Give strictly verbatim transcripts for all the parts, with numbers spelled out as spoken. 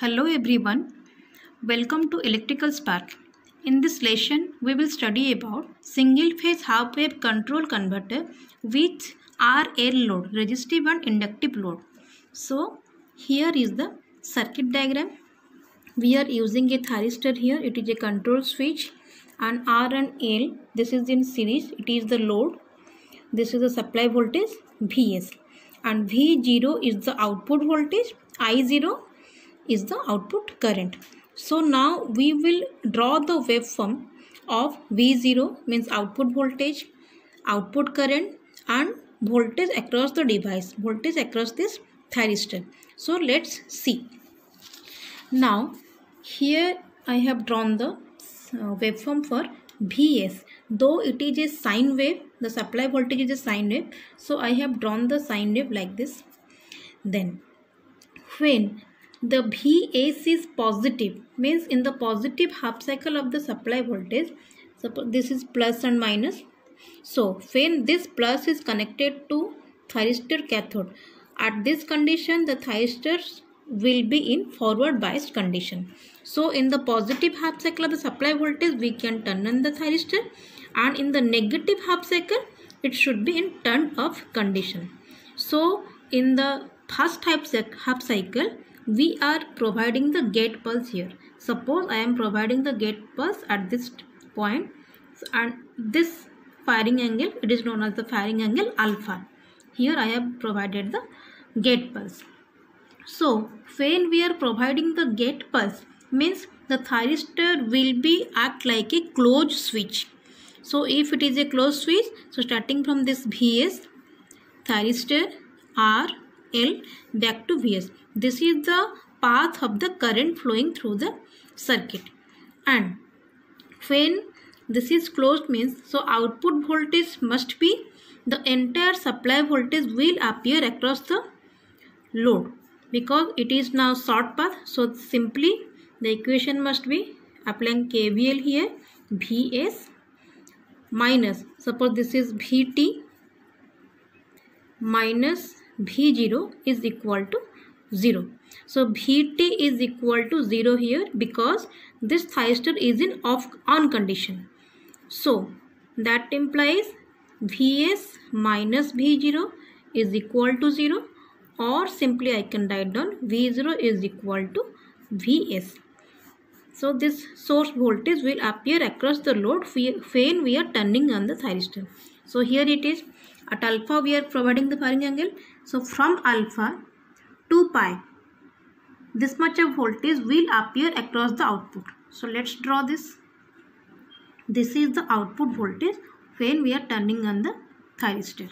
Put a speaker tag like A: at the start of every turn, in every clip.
A: Hello everyone, welcome to Electrical Spark. In this lesson, we will study about single phase half wave control converter with R L load, resistive and inductive load. So, here is the circuit diagram. We are using a thyristor here, it is a control switch, and R and L, this is in series, it is the load. This is the supply voltage V S, and V zero is the output voltage, I zero is the output current. So now we will draw the waveform of V zero, means output voltage, output current, and voltage across the device, voltage across this thyristor. So let's see. Now here I have drawn the uh, waveform for V S. Though it is a sine wave, the supply voltage is a sine wave, so I have drawn the sine wave like this. Then when the V S is positive, means in the positive half cycle of the supply voltage, suppose this is plus and minus. So when this plus is connected to thyristor cathode, at this condition the thyristors will be in forward biased condition. So in the positive half cycle of the supply voltage, we can turn on the thyristor, and in the negative half cycle it should be in turn off condition. So in the first half cycle we are providing the gate pulse here. Suppose I am providing the gate pulse at this point, and this firing angle, it is known as the firing angle alpha. Here I have provided the gate pulse. So when we are providing the gate pulse, means the thyristor will be act like a closed switch. So if it is a closed switch, so starting from this V S, thyristor, R, L, back to V S. This is the path of the current flowing through the circuit. And when this is closed, means so output voltage must be, the entire supply voltage will appear across the load, because it is now short path. So simply the equation must be applying K V L here, V S minus, suppose this is V T minus V zero is equal to zero. So V T is equal to zero here, because this thyristor is in off on condition. So that implies V S minus V zero is equal to zero, or simply I can write down V zero is equal to V S. So this source voltage will appear across the load when we are turning on the thyristor. So here it is, at alpha we are providing the firing angle. So from alpha to pi, this much of voltage will appear across the output. So let's draw this. This is the output voltage when we are turning on the thyristor.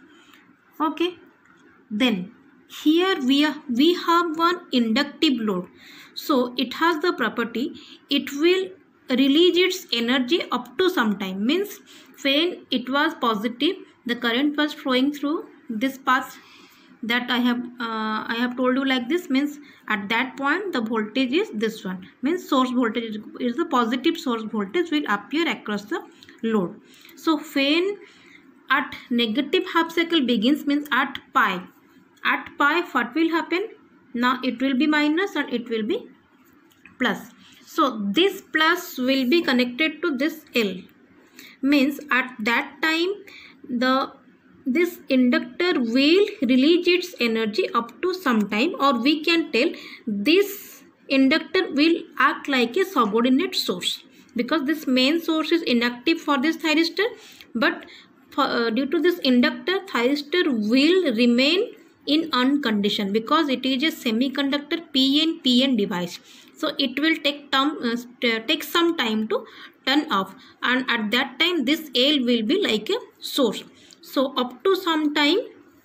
A: Okay. Then here we are, we have one inductive load. So it has the property, it will release its energy up to some time. Means when it was positive, the current was flowing through this path that I have uh, I have told you like this, means at that point the voltage is this one, means source voltage is the positive source voltage will appear across the load. So when at negative half cycle begins, means at pi, at pi what will happen? Now it will be minus and it will be plus. So this plus will be connected to this L, means at that time the this inductor will release its energy up to some time, or we can tell this inductor will act like a subordinate source, because this main source is inactive for this thyristor, but for, uh, due to this inductor, thyristor will remain in on condition, because it is a semiconductor P N P N device. So it will take time, uh, take some time to turn off, and at that time this L will be like a source. So up to some time,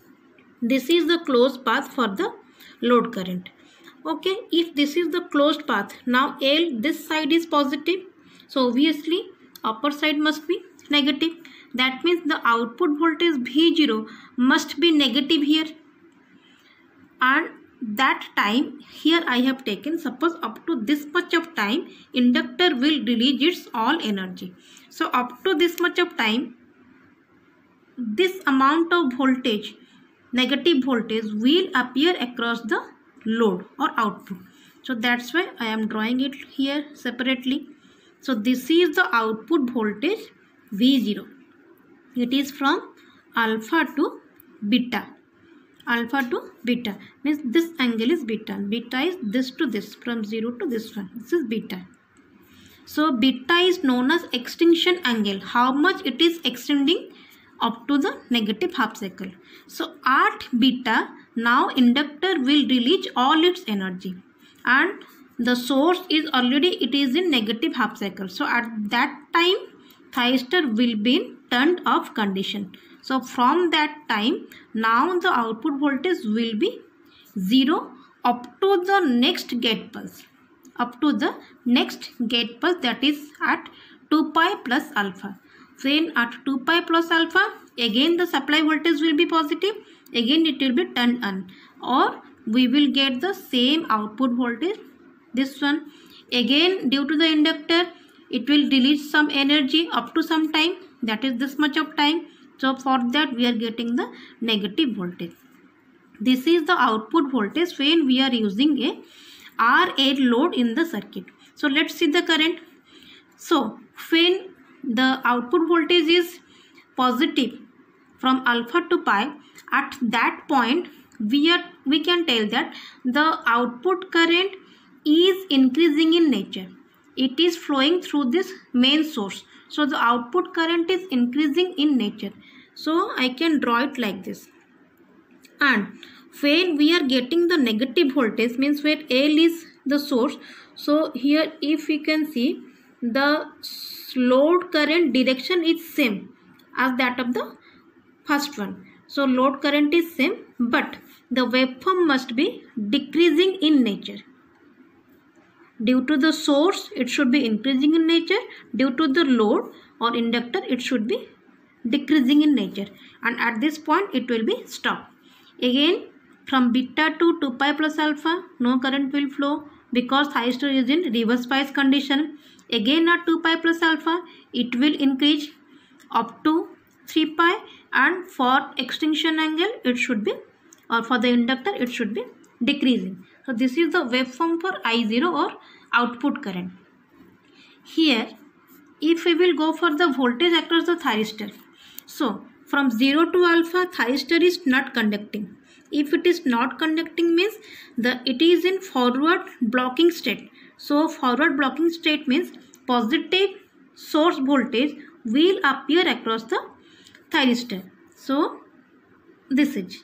A: this is the closed path for the load current. Okay, if this is the closed path, now L, this side is positive, so obviously upper side must be negative. That means the output voltage V zero must be negative here. And that time here I have taken, suppose up to this much of time inductor will release its all energy. So up to this much of time, this amount of voltage, negative voltage, will appear across the load or output. So that's why I am drawing it here separately. So this is the output voltage V zero. It is from alpha to beta. Alpha to beta means this angle is beta. Beta is this to this, from zero to this one. This is beta. So beta is known as extinction angle. How much it is extending? Up to the negative half cycle. So at beta, now inductor will release all its energy, and the source is already, it is in negative half cycle. So at that time thyristor will be in turned off condition. So from that time, now the output voltage will be zero up to the next gate pulse. Up to the next gate pulse, that is at two pi plus alpha. Then at two pi plus alpha, again the supply voltage will be positive, again it will be turned on, or we will get the same output voltage, this one. Again due to the inductor, it will release some energy up to some time, that is this much of time. So for that we are getting the negative voltage. This is the output voltage when we are using a R eight load in the circuit. So let's see the current. So when the output voltage is positive from alpha to pi, at that point we are we can tell that the output current is increasing in nature. It is flowing through this main source. So the output current is increasing in nature. So I can draw it like this. And when we are getting the negative voltage, means where L is the source. So here if we can see, the load current direction is same as that of the first one. So load current is same, but the waveform must be decreasing in nature. Due to the source, it should be increasing in nature. Due to the load or inductor, it should be decreasing in nature. And at this point, it will be stopped. Again, from beta to two pi plus alpha, no current will flow because thyristor is in reverse bias condition. Again at two pi plus alpha, it will increase up to three pi, and for extinction angle, it should be, or for the inductor, it should be decreasing. So this is the waveform for I zero or output current. Here, if we will go for the voltage across the thyristor, so from zero to alpha, thyristor is not conducting. If it is not conducting means the it is in forward blocking state. So forward blocking state means positive source voltage will appear across the thyristor. So this is.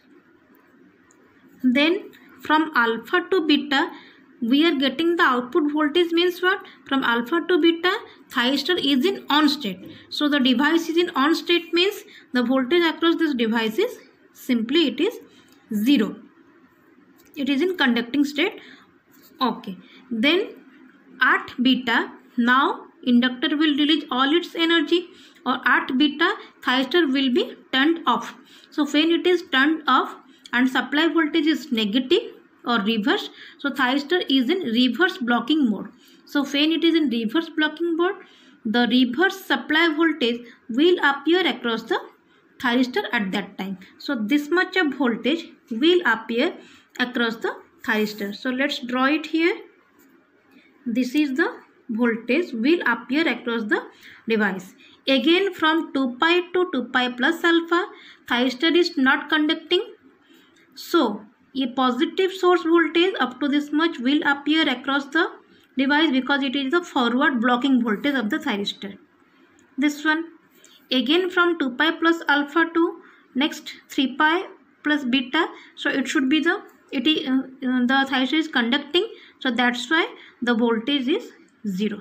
A: Then from alpha to beta, we are getting the output voltage means what? From alpha to beta, thyristor is in on state. So the device is in on state means the voltage across this device is simply it is zero. It is in conducting state. Okay. Then at beta, now inductor will release all its energy, or at beta, thyristor will be turned off. So when it is turned off and supply voltage is negative or reverse, so thyristor is in reverse blocking mode. So when it is in reverse blocking mode, the reverse supply voltage will appear across the thyristor at that time. So this much of voltage will appear across the thyristor. So let's draw it here. This is the voltage will appear across the device. Again from two pi to two pi plus alpha, thyristor is not conducting. So a positive source voltage up to this much will appear across the device because it is the forward blocking voltage of the thyristor. This one. Again from two pi plus alpha to next three pi plus beta. So it should be the it is uh, the thyristor is conducting. So that's why the voltage is zero.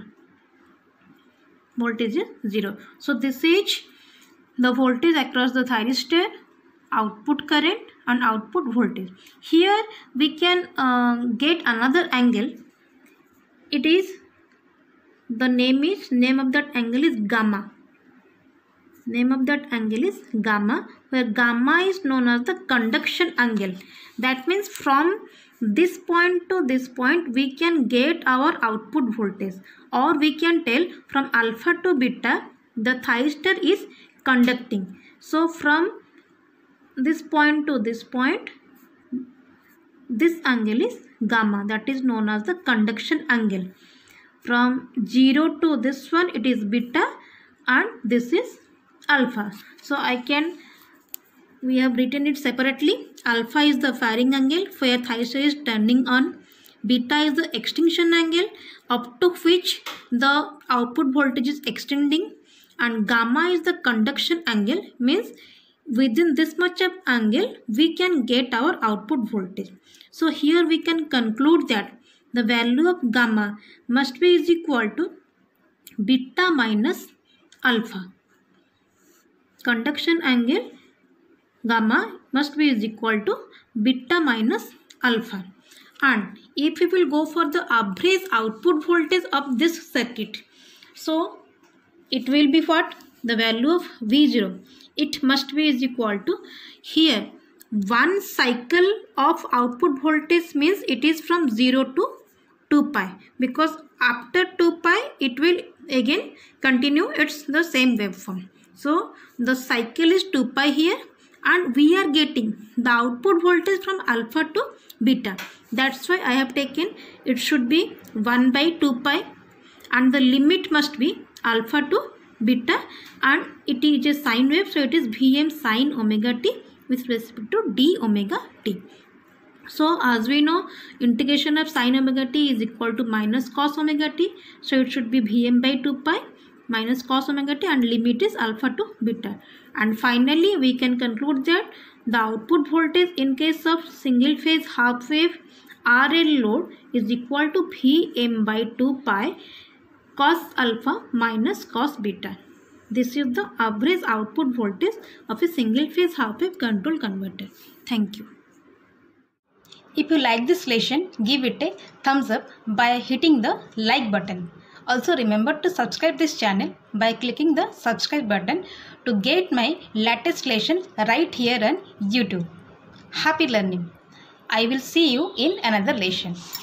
A: Voltage is zero. So this is the voltage across the thyristor, output current and output voltage. Here we can uh, get another angle. It is the name is name of that angle is gamma. Name of that angle is gamma, where gamma is known as the conduction angle. That means from this point to this point we can get our output voltage, or we can tell from alpha to beta the thyristor is conducting. So from this point to this point this angle is gamma, that is known as the conduction angle. From zero to this one it is beta and this is alpha. So I can, we have written it separately. Alpha is the firing angle where thyristor is turning on. Beta is the extinction angle up to which the output voltage is extending, and gamma is the conduction angle, means within this much of angle we can get our output voltage. So here we can conclude that the value of gamma must be is equal to beta minus alpha. Conduction angle gamma must be is equal to beta minus alpha. And if we will go for the average output voltage of this circuit, so it will be what? The value of V zero. It must be is equal to, here one cycle of output voltage means it is from zero to two pi, because after two pi it will again continue, it's the same waveform. So the cycle is two pi here, and we are getting the output voltage from alpha to beta. That's why I have taken it should be one by two pi, and the limit must be alpha to beta, and it is a sine wave, so it is Vm sine omega t with respect to d omega t. So as we know, integration of sine omega t is equal to minus cos omega t, so it should be Vm by two pi minus cos omega t, and limit is alpha to beta. And finally we can conclude that the output voltage in case of single phase half wave R L load is equal to Vm by two pi cos alpha minus cos beta. This is the average output voltage of a single phase half wave control converter. Thank you. If you like this lesson, give it a thumbs up by hitting the like button. Also remember to subscribe this channel by clicking the subscribe button to get my latest lesson right here on YouTube. Happy learning. I will see you in another lesson.